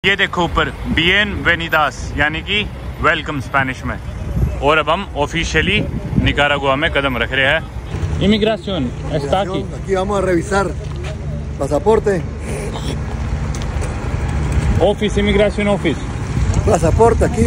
ये देखो ऊपर बियन वेनिदास यानी कि वेलकम स्पेनिश में। और अब हम ऑफिशियली निकारागुआ में कदम रख रहे हैं। Immigration está aquí. Aquí vamos a revisar pasaporte. Office immigration office. Pasaporte aquí.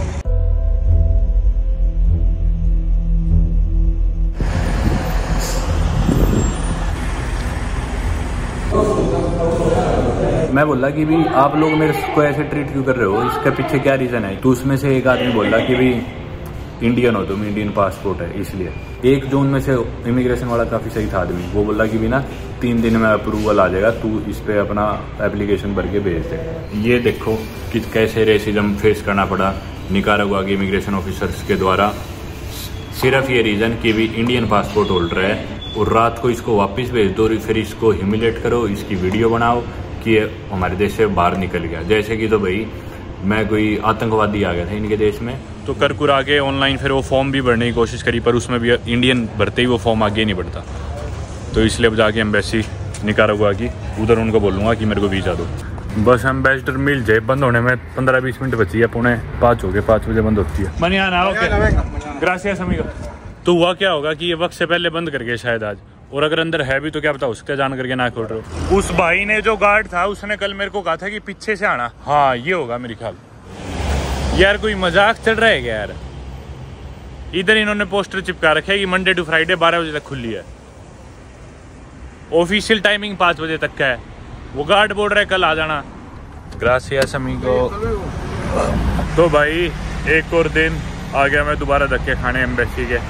मैं बोला कि भी आप लोग मेरे को ऐसे ट्रीट क्यों कर रहे हो, इसके पीछे क्या रीज़न है। तो उसमें से एक आदमी बोला कि भी इंडियन हो तुम, इंडियन पासपोर्ट है इसलिए। एक जो उनमें से इमिग्रेशन वाला काफ़ी सही था आदमी, वो बोला कि भी ना 3 दिन में अप्रूवल आ जाएगा, तू इस पर अपना एप्लीकेशन भर के भेज दे। ये देखो कि कैसे रेसिज्म फेस करना पड़ा निकारागुआ के इमिग्रेशन ऑफिसर्स के द्वारा, सिर्फ ये रीज़न कि भी इंडियन पासपोर्ट होल्डर है और रात को इसको वापस भेज दो, फिर इसको ह्यूमिलेट करो, इसकी वीडियो बनाओ कि ये हमारे देश से बाहर निकल गया। जैसे कि तो भाई मैं कोई आतंकवादी आ गया था इनके देश में। तो कर कुरा के ऑनलाइन फिर वो फॉर्म भी भरने की कोशिश करी, पर उसमें भी इंडियन भरते ही वो फॉर्म आगे नहीं बढ़ता। तो इसलिए अब जाके एम्बेसी निकारागुआ की उधर उनको बोलूँगा कि मेरे को वीज़ा दो। बस एम्बेसडर मिल जाए, बंद होने में 15-20 मिनट बची है, 4:45 हो गए, 5 बजे बंद होती है। मनियाना ओके ग्रासियस अमीगो। तो हुआ क्या होगा कि ये वक्त से पहले बंद कर गए शायद आज, और अगर अंदर है भी तो क्या पता हो सकता है जान करके ना खोल रहे हो। उस भाई ने जो गार्ड था उसने कल मेरे को कहा था कि पीछे से आना। हाँ ये होगा मेरे ख्याल। यार कोई मजाक चल रहा है क्या यार। इधर इन्होंने पोस्टर चिपका रखे है कि मंडे टू फ्राइडे 12 बजे तक खुली है। ऑफिशियल टाइमिंग 5 बजे तक का है। वो गार्ड बोल रहा है कल आ जाना। ग्रासियस अमीगो। तो भाई एक और दिन आ गया मैं दोबारा धक्के खाने एम्बेसी के।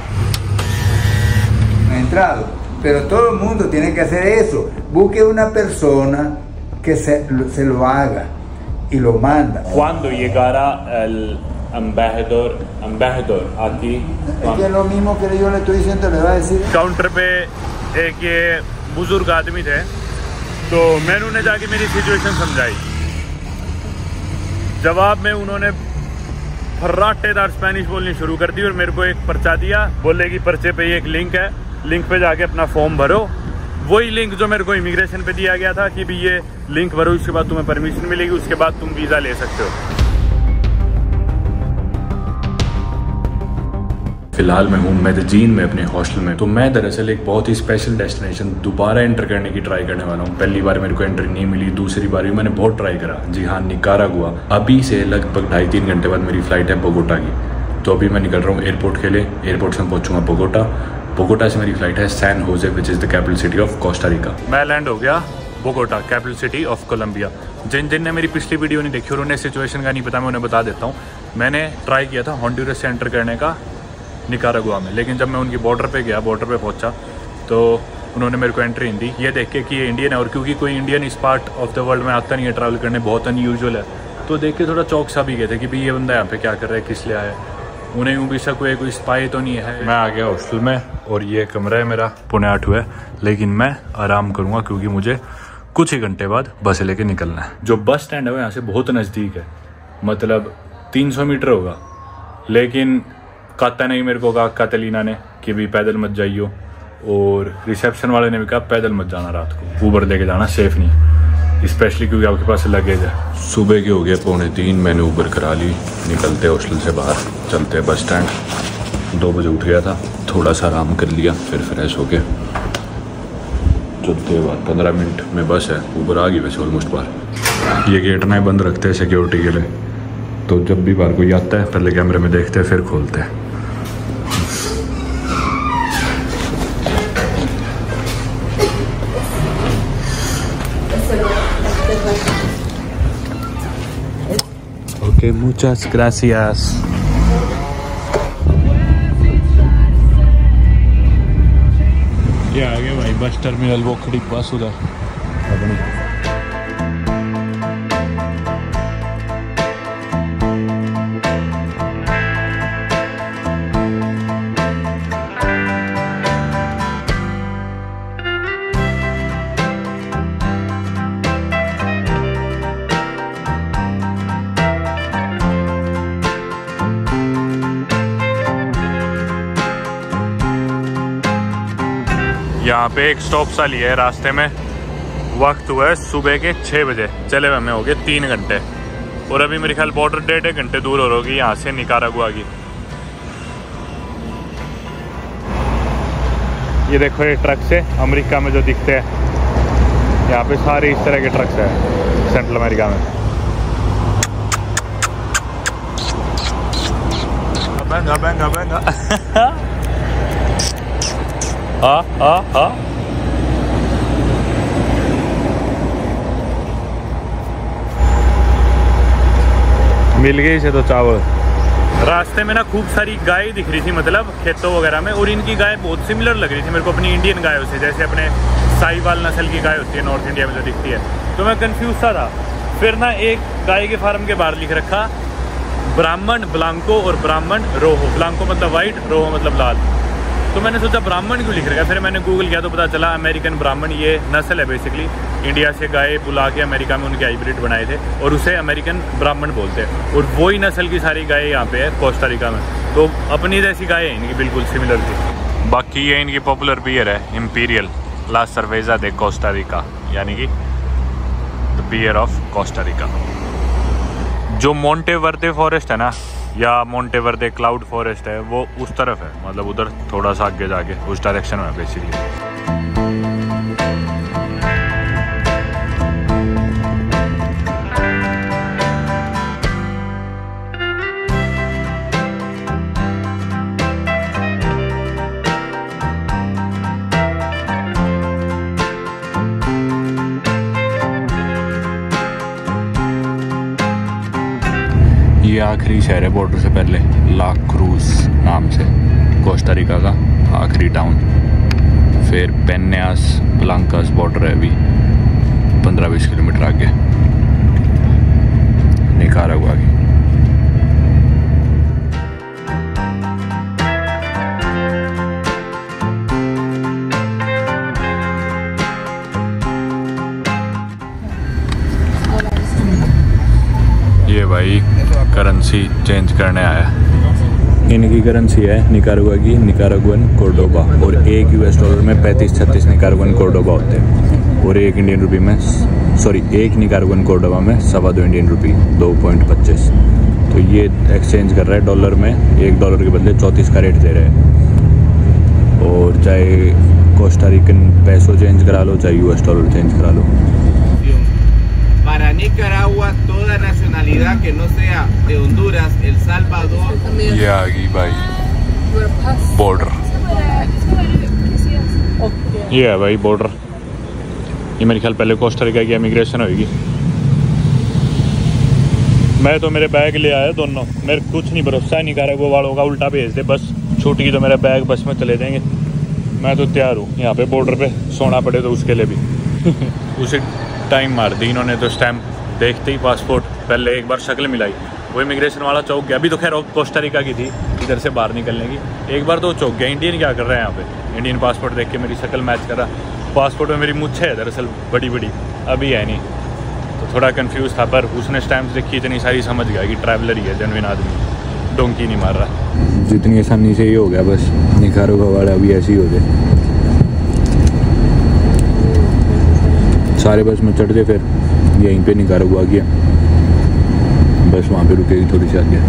Pero todo el mundo tiene que hacer eso. Busque una persona que se lo haga y lo manda. Cuando llegara el embajador aquí, Es que es lo mismo que yo le estoy diciendo, le va a decir. Counter पे एक ये बुजुर्ग आदमी थे, तो मैंने उन्हें जाके मेरी सिचुएशन समझाई। जवाब में उन्होंने फर्राटेदार स्पेनिश बोलनी शुरू कर दी और मेरे को एक पर्चा दिया। बोले कि पर्चे पे ये एक लिंक है, लिंक पे जाके अपना फॉर्म भरो। वही लिंक जो मेरे को इमिग्रेशन पे दिया गया था कि भी ये लिंक भरो, इसके बाद तुम्हें परमिशन मिलेगी, उसके बाद तुम वीज़ा ले सकते हो। फिलहाल मैं हूँ मेदजीन में अपने हॉस्टल में। तो मैं दरअसल एक बहुत ही स्पेशल डेस्टिनेशन दोबारा एंटर करने की ट्राई करने वाला हूँ। पहली बार मेरे को एंट्री नहीं मिली, दूसरी बार भी मैंने बहुत ट्राई करा। जी हाँ, निकारागुआ। अभी से लगभग 2.5-3 घंटे बाद मेरी फ्लाइट है बोगोटा की। तो अभी मैं निकल रहा हूँ एयरपोर्ट के लिए। एयरपोर्ट से मैं पहुँचूँगा बोगोटा। बोगोटा से मेरी फ्लाइट है San Jose, which is the capital city of Costa Rica. मैं लैंड हो गया Bogota, capital city of Colombia. जिन ने मेरी पिछली वीडियो नहीं देखी और उन्हें सिचुएशन का नहीं पता, मैं उन्हें बता देता हूँ। मैंने ट्राई किया था हॉन्डुरस से एंटर करने का निकारागुआ में, लेकिन जब मैं उनकी बॉर्डर पे गया, बॉर्डर पे पहुंचा, तो उन्होंने मेरे को एंट्री नहीं दी। ये देख के कि ये इंडियन है, और क्योंकि कोई इंडियन इस पार्ट ऑफ द वर्ल्ड में आता नहीं है, ट्रैवल करने बहुत अनयूजुअल है, तो देख के थोड़ा चौक सा भी गए थे कि भाई ये बंदा यहाँ पे क्या कर रहा है, किस लिए आया है। उन्हें यूँ भी शक हुआ कोई स्पाई तो नहीं है। मैं आ गया हॉस्टल में और ये कमरा है मेरा। 7:45 हुआ है, लेकिन मैं आराम करूँगा क्योंकि मुझे कुछ ही घंटे बाद बस लेके निकलना है। जो बस स्टैंड है वो यहाँ से बहुत नज़दीक है, मतलब 300 मीटर होगा। लेकिन कहता नहीं मेरे को कहा कातलीना ने कि भी पैदल मत जाइयो, और रिसेप्शन वाले ने भी कहा पैदल मत जाना, रात को ऊबर लेके जाना सेफ नहीं, स्पेशली क्योंकि आपके पास लगेज है। सुबह के हो गए 2:45, मैंने ऊबर करा ली। निकलते हॉस्टल से बाहर, चलते बस स्टैंड। 2 बजे उठ गया था, थोड़ा सा आराम कर लिया, फिर फ्रेश होके चलते बाद 15 मिनट में बस है। ऊबर आ गई वैसे ऑलमोस्ट बाहर। ये गेट ना बंद रखते हैं सिक्योरिटी के लिए, तो जब भी बाहर कोई आता है पहले कैमरे में देखते हैं फिर खोलते हैं। ओके, मुचास ग्रासियास। ये आ गया भाई बस टर्मिनल, वो खड़ी बस उधर अपनी। यहाँ पे एक स्टॉप सा लिया है रास्ते में। वक्त हुआ है सुबह के 6 बजे, चले हुए हमें हो गए 3 घंटे। और अभी मेरे ख्याल बॉर्डर 1.5 घंटे दूर हो होगी यहाँ से निकारागुआ की। ये देखो ये ट्रक से अमेरिका में जो दिखते हैं, यहाँ पे सारे इस तरह के ट्रक्स हैं सेंट्रल अमेरिका में। महंगा महंगा महंगा। हाँ मिल गई इसे तो चावल। रास्ते में ना खूब सारी गाय दिख रही थी, मतलब खेतों वगैरह में, और इनकी गाय बहुत सिमिलर लग रही थी मेरे को अपनी इंडियन गायों से, जैसे अपने साहिवाल नस्ल की गाय होती है नॉर्थ इंडिया में जो दिखती है। तो मैं कंफ्यूज सा था। फिर ना एक गाय के फार्म के बाहर लिख रखा ब्राह्मण ब्लांको और ब्राह्मण रोहो। ब्लांको मतलब वाइट, रोहो मतलब लाल। तो मैंने सोचा ब्राह्मण क्यों लिख रखा। फिर मैंने गूगल किया तो पता चला अमेरिकन ब्राह्मण ये नस्ल है बेसिकली। इंडिया से गाय बुला के अमेरिका में उनके हाइब्रिड बनाए थे और उसे अमेरिकन ब्राह्मण बोलते हैं। और वही नस्ल की सारी गाय यहाँ पे है कोस्टा रिका में। तो अपनी जैसी गाय है इनकी, बिल्कुल सिमिलर थी। बाकी ये इनकी पॉपुलर बियर है इम्पीरियल ला सर्वेजा दे कोस्टा रिका, यानी कि the beer of Costa Rica. जो मोंटे वर्दे फॉरेस्ट है ना, या मोंटे वर्दे क्लाउड फॉरेस्ट है, वो उस तरफ है, मतलब उधर थोड़ा सा आगे जाके उस डायरेक्शन में बेसिकली। ये आखिरी शहर है बॉर्डर से पहले, ला क्रूज नाम से, कोस्टा रिका का आखिरी टाउन। फिर पेन्यास ब्लांकास बॉर्डर है अभी 15-20 किलोमीटर आगे निकारागुआ की। ये भाई करेंसी चेंज करने आया। इनकी करेंसी है निकारागुआ की निकारागुअन कोर्डोबा, और एक $1 में 35-36 निकारागुअन कोर्डोबा होते हैं, और एक इंडियन रुपी में एक निकारागुअन कोर्डोबा में 2.25 इंडियन रुपी 2.25। तो ये एक्सचेंज कर रहा है डॉलर में, $1 के बदले 34 का रेट दे रहे हैं। और चाहे कोस्टा रिकन पैसो चेंज करा लो, चाहे $1 चेंज करा लो। Para Nicaragua, toda nacionalidad que no sea de Honduras, El Salvador. ये आ गई भाई बॉर्डर। ये है भाई बॉर्डर। ये मेरे ख्याल पहले कोस्टा रिका की इमिग्रेशन होगी। मैं तो मेरे बैग ले आया दोनों, मेरे कुछ नहीं भरोसा है निकारागुआ वालों का, उल्टा भेज दे बस। छूट की तो मेरा बैग बस में चले जाएंगे। मैं तो तैयार हूँ, यहाँ पे बॉर्डर पे सोना पड़े तो उसके लिए भी। उसे टाइम मार दी इन्होंने तो, स्टैम्प देखते ही पासपोर्ट पहले एक बार शक्ल मिलाई, वो इमिग्रेशन वाला चौक गया। अभी तो खैर कोस्टा रिका की थी इधर से बाहर निकलने की, एक बार तो चौक गया। इंडियन क्या कर रहे हैं यहाँ पे, इंडियन पासपोर्ट देख के मेरी शक्ल मैच कर रहा। पासपोर्ट में मेरी मुझे है दरअसल बड़ी बड़ी, अभी है नहीं, तो थोड़ा कंफ्यूज था। पर उसने स्टैम्प देखी इतनी सारी, समझ गया कि ट्रैवलर ही है, जेन्युइन आदमी, डोंकी नहीं मार रहा। जितनी आसानी से ये हो गया, बस निकारागुआ वाला भी ऐसे ही हो जाए। सारे बस में चढ़ गए, फिर यहीं पे निकारागुआ गया, बस वहाँ पे रुकेगी थोड़ी सी आगे।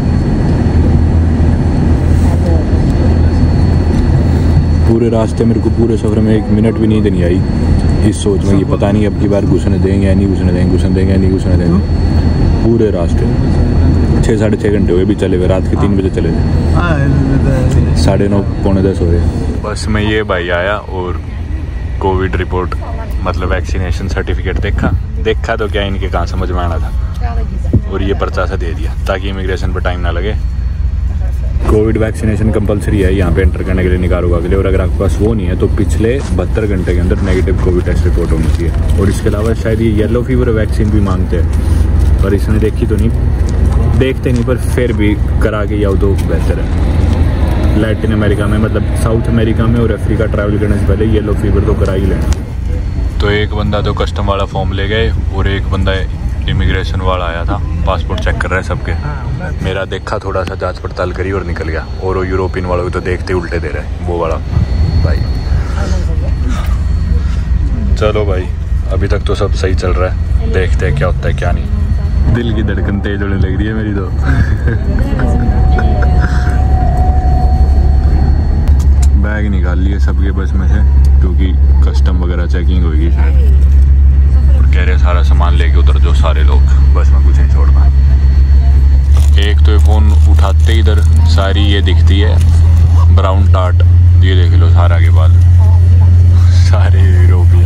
पूरे रास्ते मेरे को पूरे सफ़र में 1 मिनट भी नींद नहीं आई, इस सोच में कि पता नहीं अब की बार घुसने देंगे या नहीं घुसने देंगे, घुसने देंगे या नहीं घुसने देंगे। पूरे रास्ते 6-6.5 घंटे हुए भी चले हुए, रात के 3 बजे चले थे, 9:30 पौने 10 हो रहे। बस में ये भाई आया और कोविड रिपोर्ट मतलब वैक्सीनेशन सर्टिफिकेट देखा तो क्या इनके कहाँ समझ में आना था, और ये पर्चा सा दे दिया ताकि इमिग्रेशन पर टाइम ना लगे। कोविड वैक्सीनेशन कंपलसरी है यहाँ पे एंटर करने के लिए निकारागुआ के लिए, और अगर आपके पास वो नहीं है तो पिछले 72 घंटे के अंदर नेगेटिव कोविड टेस्ट रिपोर्ट होनी चाहिए। और इसके अलावा शायद ये येलो फीवर वैक्सीन भी मांगते हैं, पर इसने देखी तो नहीं, देखते नहीं, पर फिर भी करा के जाओ तो बेहतर है। लैटिन अमेरिका में, मतलब साउथ अमेरिका में और अफ्रीका ट्रैवल करने से पहले येलो फीवर तो करा ही लेना। तो एक बंदा तो कस्टम वाला फॉर्म ले गए, और एक बंदा इमिग्रेशन वाला आया था, पासपोर्ट चेक कर रहा है सबके। मेरा देखा, थोड़ा सा जांच पड़ताल करी और निकल गया। और वो यूरोपियन वालों को तो देखते उल्टे दे रहे हैं, वो वाला भाई। चलो भाई, अभी तक तो सब सही चल रहा है, देखते हैं क्या होता है क्या नहीं। दिल की धड़कन तेज होने लग रही है मेरी तो। बैग निकाल लिए सबके बस में से, क्योंकि कस्टम वगैरह चेकिंग होगी शायद, और कह रहे सारा सामान लेके उतर जो सारे लोग, बस में कुछ नहीं छोड़ पाए। एक तो फ़ोन उठाते इधर सारी ये दिखती है ब्राउन टार्ट, ये देख लो सारा के बाद सारे यूरोपियन।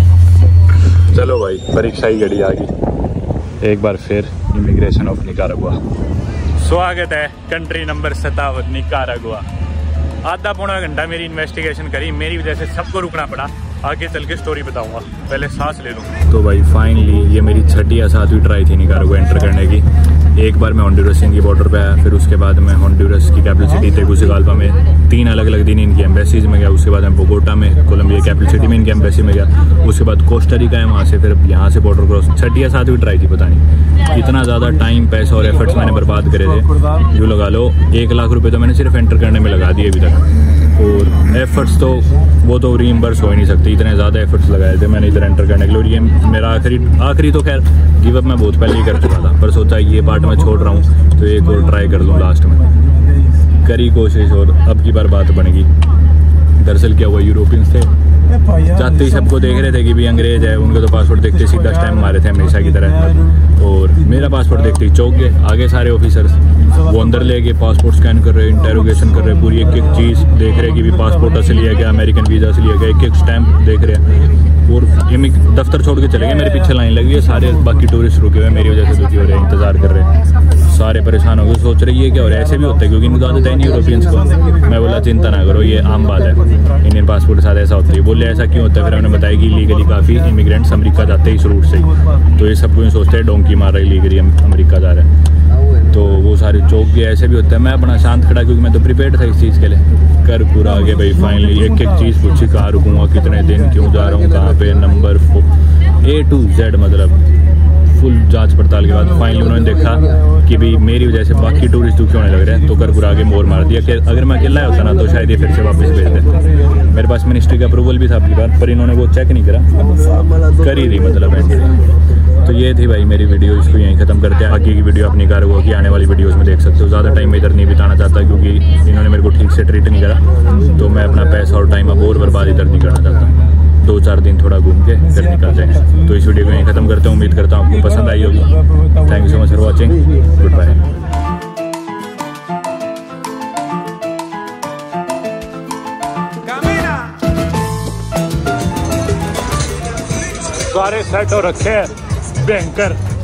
चलो भाई परीक्षा ही घड़ी आ गई, एक बार फिर इमिग्रेशन ऑफ निकारागुआ। स्वागत है कंट्री नंबर 57 निकारागुआ। आधा पौना घंटा मेरी इन्वेस्टिगेशन करी, मेरी वजह से सबको रुकना पड़ा। आगे चल के स्टोरी बताऊंगा, पहले सांस ले लूँ। तो भाई फाइनली ये मेरी 6ठी या 7वीं ट्राई थी निकारागुआ एंटर करने की। एक बार मैं होंडुरस की बॉर्डर पे आया, फिर उसके बाद मैं होंडुरस की कैपिटल सिटी तेगुसिगाल्पा में 3 अलग अलग दिन इनकी एम्बेसीज में गया। उसके बाद मैं बोगोटा में कोलंबिया कैपिटल सिटी में इनकी एम्बेसी में गया। उसके बाद कोस्टारिका है, वहाँ से फिर यहाँ से बॉर्डर क्रॉस। 6ठी या 7वीं ट्राई थी, पता नहीं। इतना ज़्यादा टाइम, पैसा और एफर्ट्स मैंने बर्बाद करे थे, जो लगा लो 1 लाख रुपये तो मैंने सिर्फ एंटर करने में लगा दिए अभी तक। और एफर्ट्स तो वो तो रीइंबर्स हो ही नहीं सकते, इतने ज़्यादा एफर्ट्स लगाए थे मैंने इधर एंटर करने के लिए। और ये मेरा आखिरी तो खैर गिव अप मैं बहुत पहले ही कर चुका था, पर सोचा ये पार्ट मैं छोड़ रहा हूँ तो एक और ट्राई कर लूँ लास्ट में। करी कोशिश और अब की बार बात बनेगी। दरअसल क्या हुआ, यूरोपियंस थे, जाते ही सबको देख रहे थे कि भी अंग्रेज है, उनको तो पासपोर्ट देखते सीधा स्टैम्प मारे थे हमेशा की तरह। और मेरा पासपोर्ट देखते ही चौंक गए। आगे सारे ऑफिसर्स वो अंदर ले गए, पासपोर्ट स्कैन कर रहे, इंटेरोगेशन कर रहे, पूरी एक एक चीज़ देख रहे कि भी पासपोर्ट असली है क्या, अमेरिकन वीज़ा असली है क्या, एक एक स्टैम्प देख रहे हैं। और दफ्तर छोड़ के चले गए, मेरे पीछे लाइन लगी है, सारे बाकी टूरिस्ट रुके हुए मेरी वजह से दुखी हो रहे हैं, इंतजार कर रहे हैं। सारे परेशान हो गए, सोच रहे ये क्या हो रहा है। ऐसे भी होता है क्योंकि इनको आदत है नहीं यूरोपियंस को। मैं बोला चिंता ना करो, ये आम बात है, इंडियन पासपोर्ट के साथ ऐसा होता है। बोले ऐसा क्यों होता है, फिर हमने बताया कि लीगली काफ़ी इमिग्रेंट्स अमेरिका जाते हैं इस रूट से, तो ये सब कोई सोचते हैं डोंकी मार रहे लीगली अमेरिका जा रहे हैं, तो वो सारे चौक गए। ऐसे भी होता है। मैं अपना शांत खड़ा क्योंकि मैं तो प्रिपेयर्ड था इस चीज़ के लिए। कर पूरा आगे भाई फाइनली एक एक चीज़ पूछी, कहाँ रुकूँगा, कितने दिन, क्यों जा रहा हूँ, कहाँ पे, नंबर A to Z, मतलब फुल जांच पड़ताल के बाद फाइनली उन्होंने देखा कि भी मेरी वजह से बाकी टूरिस्ट दुखी होने लग रहे हैं, तो कर पूरा आगे मोड़ मार दिया कि अगर मैं अकेला होता ना तो शायद ये फिर से वापस भेज देते। मेरे पास मिनिस्ट्री का अप्रूवल भी था अपनी बार, पर इन्होंने वो चेक नहीं करा, कर ही दी मतलब एंट्री। तो ये थी भाई मेरी वीडियो, इसको यहीं ख़त्म करते हैं। आगे की वीडियो अपनी निकारागुआ की आने वाली वीडियोस में देख सकते हो। ज़्यादा टाइम मैं इधर नहीं बिताना चाहता क्योंकि इन्होंने मेरे को ठीक से ट्रीट नहीं करा, तो मैं अपना पैसा और टाइम अब और बर्बाद इधर नहीं करना चाहता। 2-4 दिन थोड़ा घूम के फिर निकल जाएंगे। तो इस वीडियो को यहीं ख़त्म करते हैं। उम्मीद करता हूँ आपको पसंद आई होगी। Thank you so much for watching, good bye. सारे सेट हो रखे हैं, भयंकर।